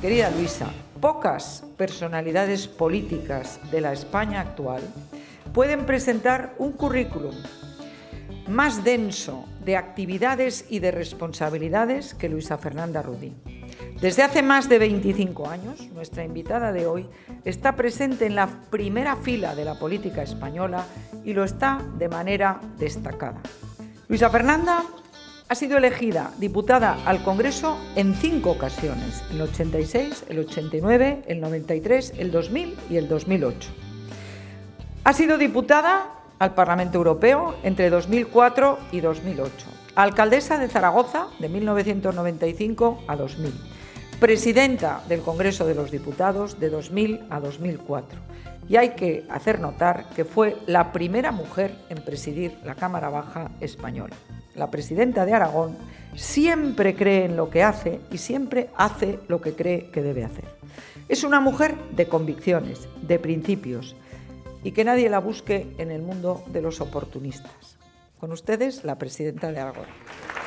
Querida Luisa, pocas personalidades políticas de la España actual pueden presentar un currículum más denso de actividades y de responsabilidades que Luisa Fernanda Rudí. Desde hace más de 25 años, nuestra invitada de hoy está presente en la primera fila de la política española y lo está de manera destacada. Luisa Fernanda ha sido elegida diputada al Congreso en 5 ocasiones, el 86, el 89, el 93, el 2000 y el 2008. Ha sido diputada al Parlamento Europeo entre 2004 y 2008, alcaldesa de Zaragoza de 1995 a 2000, presidenta del Congreso de los Diputados de 2000 a 2004. Y hay que hacer notar que fue la primera mujer en presidir la Cámara Baja española. La presidenta de Aragón siempre cree en lo que hace y siempre hace lo que cree que debe hacer. Es una mujer de convicciones, de principios, y que nadie la busque en el mundo de los oportunistas. Con ustedes, la presidenta de Aragón.